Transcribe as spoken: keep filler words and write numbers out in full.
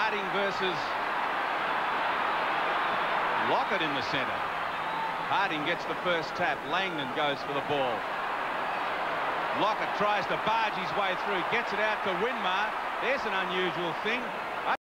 Harding versus Lockett in the centre. Harding gets the first tap. Langdon goes for the ball. Lockett tries to barge his way through, gets it out to Winmar. There's an unusual thing.